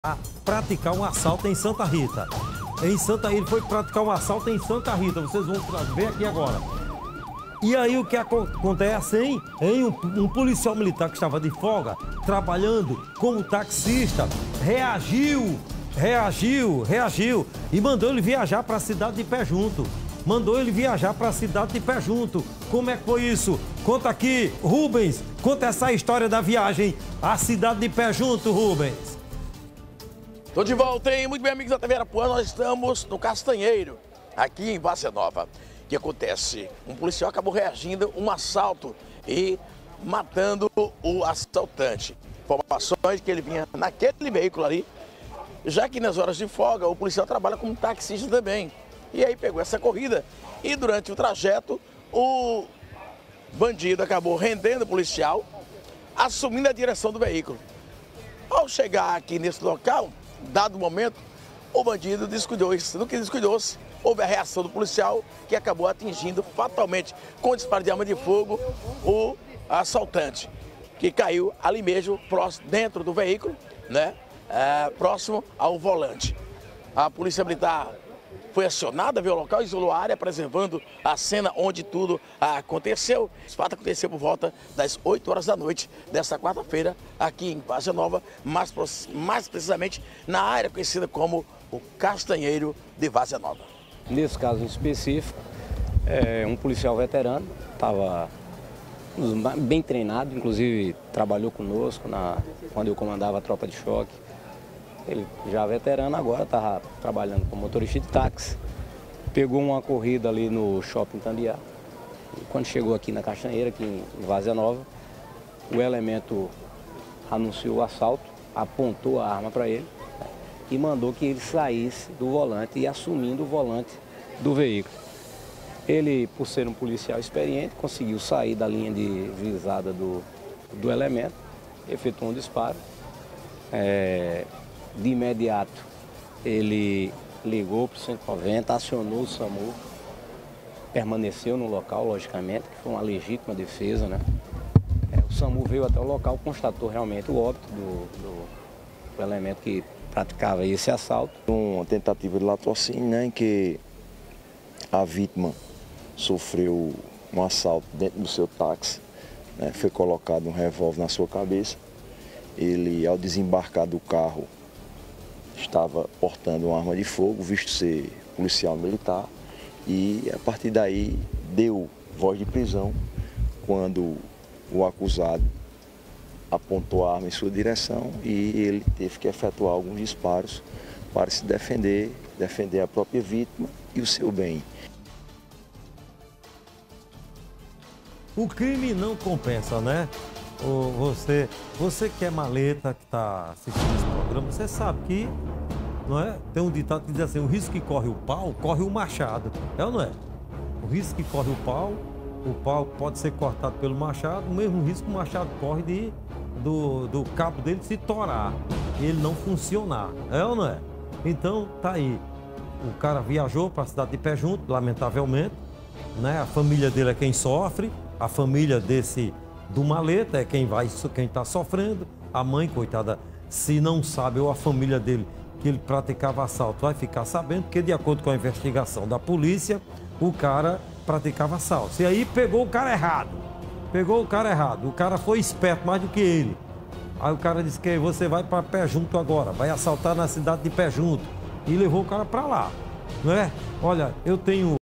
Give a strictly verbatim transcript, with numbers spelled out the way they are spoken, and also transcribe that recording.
a praticar um assalto em Santa Rita. Em Santa Rita, ele foi praticar um assalto em Santa Rita. Vocês vão ver aqui agora. E aí o que acontece, hein? Em um, um policial militar que estava de folga, trabalhando como taxista, reagiu, reagiu, reagiu e mandou ele viajar para a cidade de Pé Junto. Mandou ele viajar para a cidade de Pé Junto. Como é que foi isso? Conta aqui, Rubens, conta essa história da viagem à cidade de Pé Junto, Rubens. Tô de volta, hein? Muito bem, amigos da T V Arapuã, nós estamos no Castanheiro, aqui em Várzea Nova. O que acontece? Um policial acabou reagindo a um assalto e matando o assaltante. Informações que ele vinha naquele veículo ali, já que nas horas de folga o policial trabalha como taxista também. E aí pegou essa corrida e durante o trajeto o bandido acabou rendendo o policial, assumindo a direção do veículo. Ao chegar aqui nesse local, dado o momento, o bandido descuidou-se. No que descuidou-se, houve a reação do policial que acabou atingindo fatalmente, com disparo de arma de fogo, o assaltante, que caiu ali mesmo, próximo, dentro do veículo, né, é, próximo ao volante. A polícia militar foi acionada, veio ao local, isolou a área, preservando a cena onde tudo aconteceu. Esse fato aconteceu por volta das oito horas da noite desta quarta-feira, aqui em Várzea Nova, mais, mais precisamente na área conhecida como o Castanheiro de Várzea Nova. Nesse caso em específico, é, um policial veterano, estava bem treinado, inclusive trabalhou conosco na, quando eu comandava a tropa de choque. Ele já veterano agora, estava trabalhando como motorista de táxi, pegou uma corrida ali no Shopping Tandiá. E quando chegou aqui na Castanheira, aqui em Várzea Nova, o elemento anunciou o assalto, apontou a arma para ele, né, e mandou que ele saísse do volante e assumindo o volante do veículo. Ele, por ser um policial experiente, conseguiu sair da linha de visada do, do elemento, efetuou um disparo. É, De imediato, ele ligou para o cento e noventa, acionou o SAMU, permaneceu no local, logicamente, que foi uma legítima defesa, né? É, o SAMU veio até o local, constatou realmente o óbito do, do, do elemento que praticava esse assalto. Uma tentativa de latrocínio, né, em que a vítima sofreu um assalto dentro do seu táxi, né, foi colocado um revólver na sua cabeça. Ele, ao desembarcar do carro, estava portando uma arma de fogo, visto ser policial militar, e a partir daí deu voz de prisão quando o acusado apontou a arma em sua direção e ele teve que efetuar alguns disparos para se defender, defender a própria vítima e o seu bem. O crime não compensa, né? Ou você, você que é maleta, que está assistindo esse programa, você sabe que, não é? Tem um ditado que diz assim, o risco que corre o pau, corre o machado. É ou não é? O risco que corre o pau, o pau pode ser cortado pelo machado, o mesmo risco que o machado corre de, do, do cabo dele se torar, ele não funcionar. É ou não é? Então, tá aí. O cara viajou para a cidade de Pé Junto, lamentavelmente, né? A família dele é quem sofre, a família desse... do maleta é quem vai, quem está sofrendo. A mãe, coitada, se não sabe, ou a família dele, que ele praticava assalto, vai ficar sabendo, porque de acordo com a investigação da polícia, o cara praticava assalto. E aí pegou o cara errado. Pegou o cara errado. O cara foi esperto mais do que ele. Aí o cara disse que você vai para Pé Junto agora, vai assaltar na cidade de Pé Junto. E levou o cara para lá, não é? Olha, eu tenho